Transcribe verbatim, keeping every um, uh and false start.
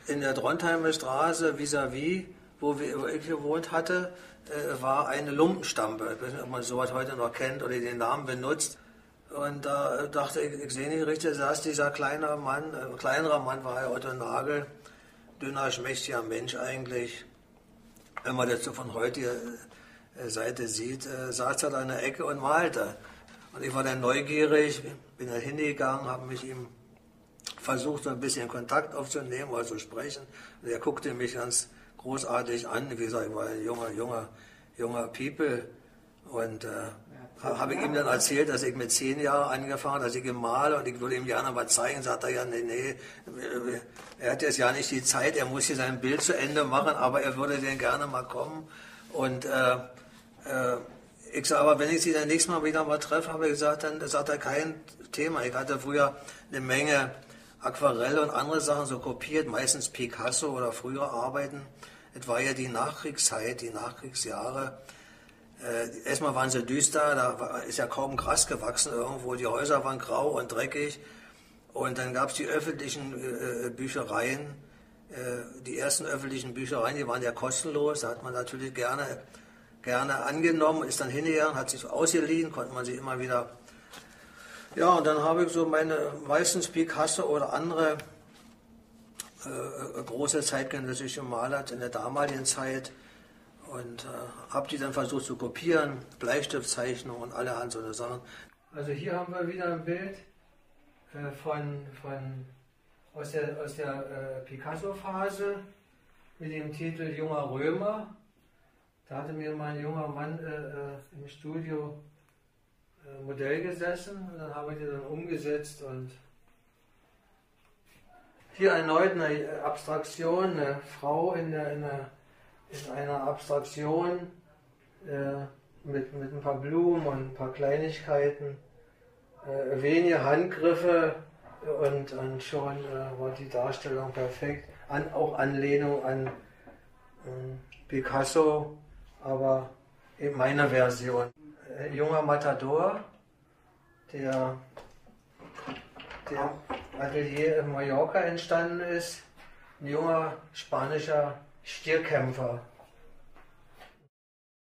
in der Drontheimer Straße vis-à-vis, wo, wir, wo ich gewohnt hatte, äh, war eine Lumpenstampe. Ich weiß nicht, ob man sowas heute noch kennt oder den Namen benutzt. Und da äh, dachte ich, ich sehe nicht richtig, da saß dieser kleine Mann, äh, kleinerer Mann war ja Otto Nagel, dünner, schmächtiger Mensch eigentlich. Wenn man das so von heutiger äh, Seite sieht, äh, saß er da in der Ecke und malte. Und ich war dann neugierig, bin da hingegangen, habe mich ihm versucht, so ein bisschen Kontakt aufzunehmen oder zu sprechen. Und er guckte mich ganz großartig an. Wie gesagt, ich war ein junger, junger, junger People. Und äh, habe ich ihm dann erzählt, dass ich mit zehn Jahren angefangen habe, dass ich ihm male und ich würde ihm gerne mal zeigen. Sagt er, ja, nee, nee, er hat jetzt ja nicht die Zeit, er muss hier sein Bild zu Ende machen, aber er würde denn gerne mal kommen. Und äh, äh, ich sage, aber wenn ich Sie dann nächstes Mal wieder mal treffe, habe ich gesagt, dann sagt er, kein Thema. Ich hatte früher eine Menge Aquarelle und andere Sachen so kopiert, meistens Picasso oder frühere Arbeiten. Es war ja die Nachkriegszeit, die Nachkriegsjahre. Äh, erstmal waren sie düster, da war, ist ja kaum Gras gewachsen irgendwo, die Häuser waren grau und dreckig. Und dann gab es die öffentlichen äh, Büchereien, äh, die ersten öffentlichen Büchereien, die waren ja kostenlos, da hat man natürlich gerne, gerne angenommen, ist dann hingegangen, hat sich ausgeliehen, konnte man sich immer wieder... Ja, und dann habe ich so meine, meistens Picasso oder andere äh, große zeitgenössische Maler in der damaligen Zeit und äh, habe die dann versucht zu kopieren, Bleistiftzeichnungen und allerhand so eine Sachen. Also hier haben wir wieder ein Bild äh, von, von, aus der, aus der äh, Picasso-Phase mit dem Titel Junger Römer. Da hatte mir mein junger Mann äh, im Studio Modell gesessen und dann habe ich die dann umgesetzt und hier erneut eine Abstraktion, eine Frau in, der, in, der, in einer Abstraktion äh, mit, mit ein paar Blumen und ein paar Kleinigkeiten, äh, wenige Handgriffe und, und schon äh, war die Darstellung perfekt, an, auch Anlehnung an äh, Picasso, aber in meiner Version. Ein junger Matador, der, der Atelier in Mallorca entstanden ist, ein junger spanischer Stierkämpfer.